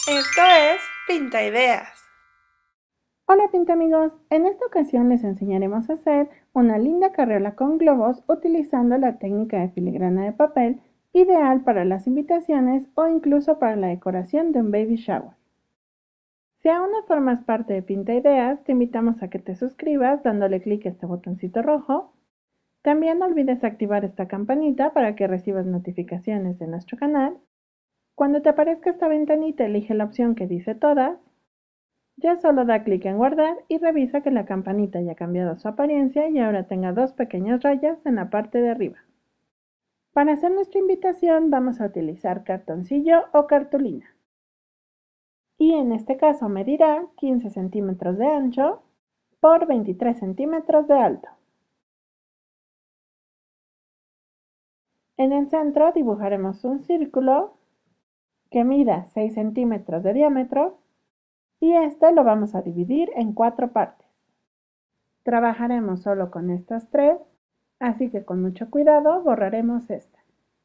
Esto es Pinta Ideas. Hola Pintamigos, en esta ocasión les enseñaremos a hacer una linda carriola con globos utilizando la técnica de filigrana de papel, ideal para las invitaciones o incluso para la decoración de un baby shower. Si aún no formas parte de Pinta Ideas, te invitamos a que te suscribas dándole clic a este botoncito rojo. También no olvides activar esta campanita para que recibas notificaciones de nuestro canal. Cuando te aparezca esta ventanita, elige la opción que dice todas. Ya solo da clic en guardar y revisa que la campanita haya cambiado su apariencia y ahora tenga dos pequeñas rayas en la parte de arriba. Para hacer nuestra invitación vamos a utilizar cartoncillo o cartulina. Y en este caso medirá 15 centímetros de ancho por 23 centímetros de alto. En el centro dibujaremos un círculo que mida 6 centímetros de diámetro y este lo vamos a dividir en 4 partes. Trabajaremos solo con estas 3, así que con mucho cuidado borraremos esta.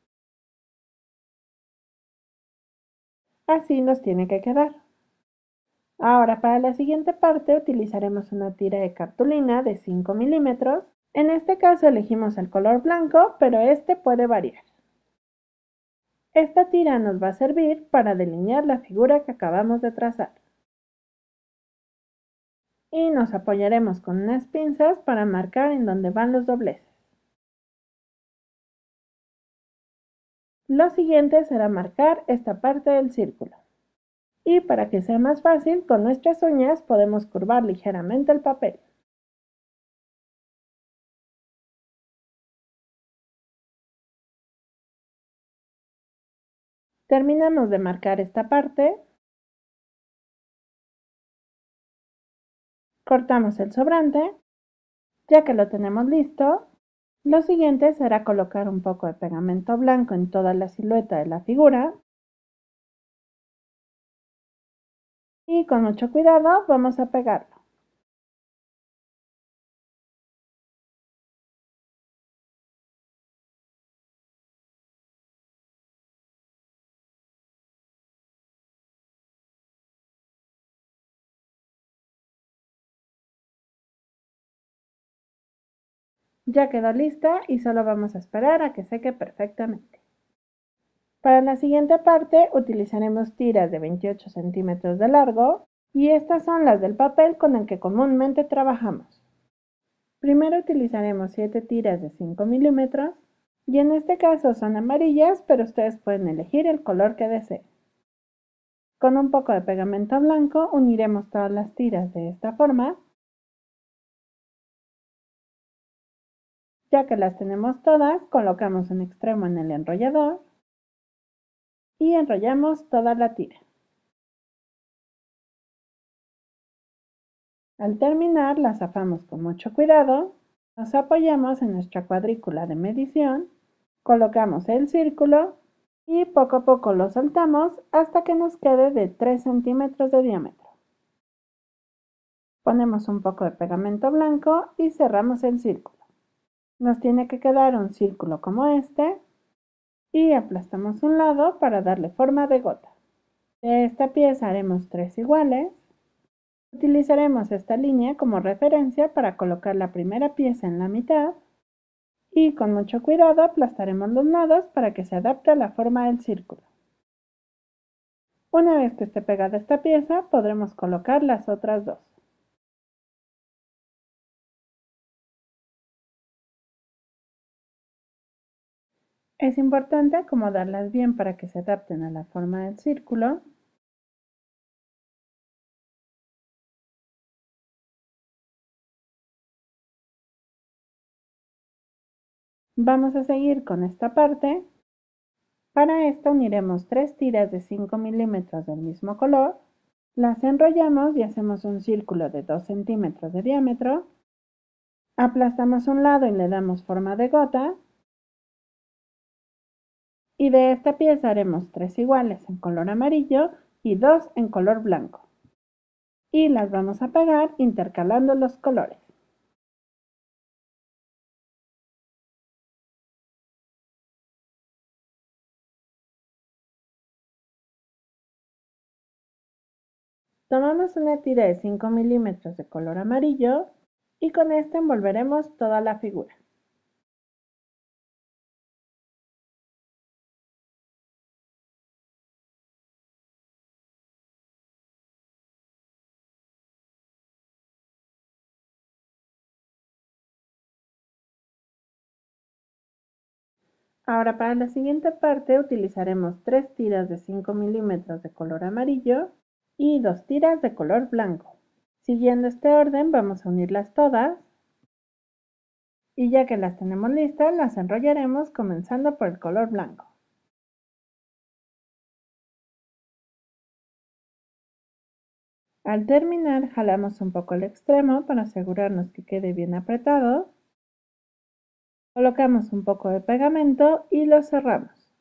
Así nos tiene que quedar. Ahora para la siguiente parte utilizaremos una tira de cartulina de 5 milímetros. En este caso elegimos el color blanco, pero este puede variar. Esta tira nos va a servir para delinear la figura que acabamos de trazar. Y nos apoyaremos con unas pinzas para marcar en donde van los dobleces. Lo siguiente será marcar esta parte del círculo. Y para que sea más fácil, con nuestras uñas podemos curvar ligeramente el papel. Terminamos de marcar esta parte, cortamos el sobrante. Ya que lo tenemos listo, lo siguiente será colocar un poco de pegamento blanco en toda la silueta de la figura. Y con mucho cuidado vamos a pegarlo. Ya quedó lista y solo vamos a esperar a que seque perfectamente. Para la siguiente parte utilizaremos tiras de 28 centímetros de largo y estas son las del papel con el que comúnmente trabajamos. Primero utilizaremos 7 tiras de 5 milímetros y en este caso son amarillas, pero ustedes pueden elegir el color que deseen. Con un poco de pegamento blanco uniremos todas las tiras de esta forma. Ya que las tenemos todas, colocamos un extremo en el enrollador y enrollamos toda la tira. Al terminar, la zafamos con mucho cuidado, nos apoyamos en nuestra cuadrícula de medición, colocamos el círculo y poco a poco lo soltamos hasta que nos quede de 3 centímetros de diámetro. Ponemos un poco de pegamento blanco y cerramos el círculo. Nos tiene que quedar un círculo como este y aplastamos un lado para darle forma de gota. De esta pieza haremos 3 iguales. Utilizaremos esta línea como referencia para colocar la primera pieza en la mitad y con mucho cuidado aplastaremos los lados para que se adapte a la forma del círculo. Una vez que esté pegada esta pieza, podremos colocar las otras dos. Es importante acomodarlas bien para que se adapten a la forma del círculo. Vamos a seguir con esta parte. Para esto uniremos 3 tiras de 5 milímetros del mismo color, las enrollamos y hacemos un círculo de 2 centímetros de diámetro, aplastamos un lado y le damos forma de gota, y de esta pieza haremos 3 iguales en color amarillo y 2 en color blanco, y las vamos a pegar intercalando los colores. Tomamos una tira de 5 milímetros de color amarillo y con esta envolveremos toda la figura. Ahora para la siguiente parte utilizaremos 3 tiras de 5 milímetros de color amarillo y 2 tiras de color blanco. Siguiendo este orden vamos a unirlas todas y ya que las tenemos listas las enrollaremos comenzando por el color blanco. Al terminar jalamos un poco el extremo para asegurarnos que quede bien apretado. Colocamos un poco de pegamento y lo cerramos.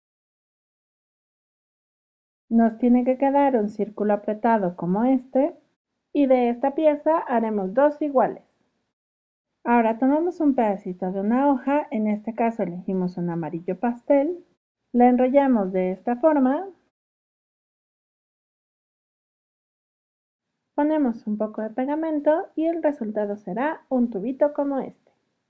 Nos tiene que quedar un círculo apretado como este y de esta pieza haremos 2 iguales. Ahora tomamos un pedacito de una hoja, en este caso elegimos un amarillo pastel, la enrollamos de esta forma, ponemos un poco de pegamento y el resultado será un tubito como este.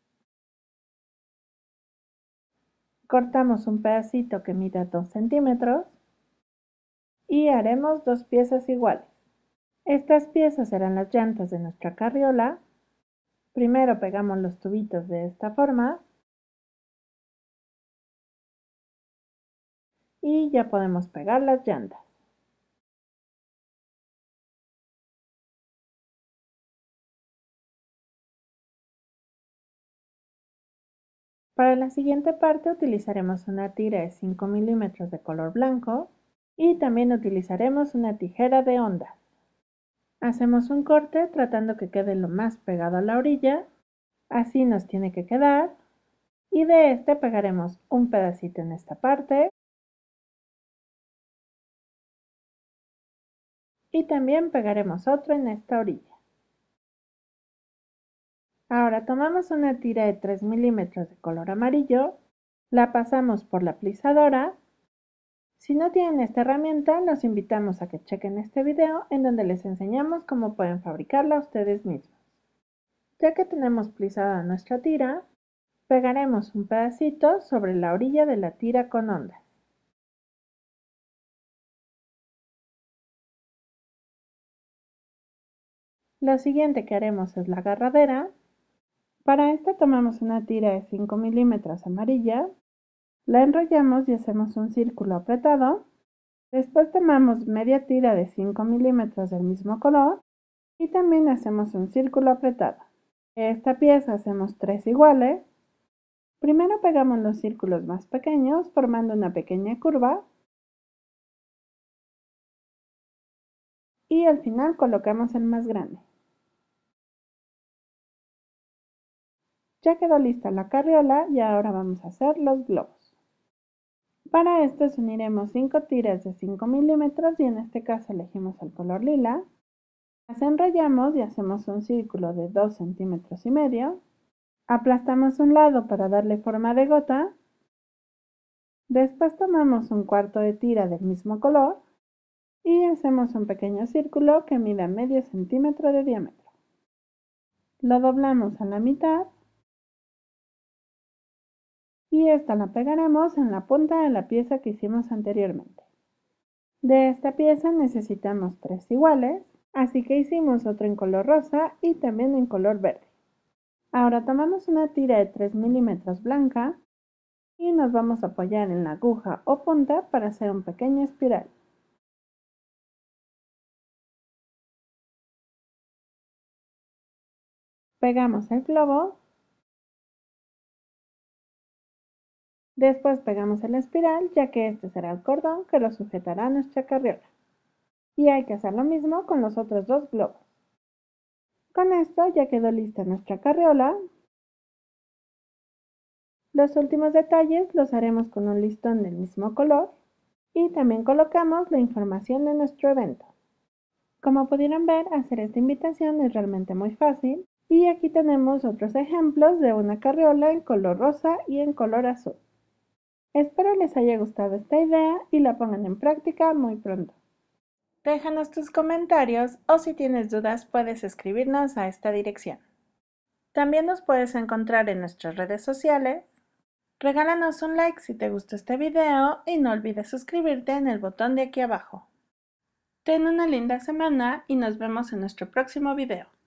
Cortamos un pedacito que mida 2 centímetros y haremos 2 piezas iguales. Estas piezas serán las llantas de nuestra carriola. Primero pegamos los tubitos de esta forma y ya podemos pegar las llantas. Para la siguiente parte utilizaremos una tira de 5 milímetros de color blanco y también utilizaremos una tijera de ondas. Hacemos un corte tratando que quede lo más pegado a la orilla, así nos tiene que quedar, y de este pegaremos un pedacito en esta parte y también pegaremos otro en esta orilla. Ahora tomamos una tira de 3 milímetros de color amarillo, la pasamos por la plisadora. Si no tienen esta herramienta, los invitamos a que chequen este video en donde les enseñamos cómo pueden fabricarla ustedes mismos. Ya que tenemos plisada nuestra tira, pegaremos un pedacito sobre la orilla de la tira con ondas. Lo siguiente que haremos es la agarradera. Para esta tomamos una tira de 5 milímetros amarilla, la enrollamos y hacemos un círculo apretado. Después tomamos media tira de 5 milímetros del mismo color y también hacemos un círculo apretado. De esta pieza hacemos 3 iguales. Primero pegamos los círculos más pequeños formando una pequeña curva y al final colocamos el más grande. Ya quedó lista la carriola y ahora vamos a hacer los globos. Para esto uniremos 5 tiras de 5 milímetros y en este caso elegimos el color lila. Las enrollamos y hacemos un círculo de 2 centímetros y medio. Aplastamos un lado para darle forma de gota. Después tomamos un cuarto de tira del mismo color y hacemos un pequeño círculo que mida medio centímetro de diámetro. Lo doblamos a la mitad y esta la pegaremos en la punta de la pieza que hicimos anteriormente. De esta pieza necesitamos 3 iguales, así que hicimos otro en color rosa y también en color verde. Ahora tomamos una tira de 3 milímetros blanca y nos vamos a apoyar en la aguja o punta para hacer un pequeño espiral. Pegamos el globo, después pegamos el espiral ya que este será el cordón que lo sujetará a nuestra carriola. Y hay que hacer lo mismo con los otros 2 globos. Con esto ya quedó lista nuestra carriola. Los últimos detalles los haremos con un listón del mismo color y también colocamos la información de nuestro evento. Como pudieron ver, hacer esta invitación es realmente muy fácil y aquí tenemos otros ejemplos de una carriola en color rosa y en color azul. Espero les haya gustado esta idea y la pongan en práctica muy pronto. Déjanos tus comentarios o si tienes dudas puedes escribirnos a esta dirección. También nos puedes encontrar en nuestras redes sociales. Regálanos un like si te gustó este video y no olvides suscribirte en el botón de aquí abajo. Ten una linda semana y nos vemos en nuestro próximo video.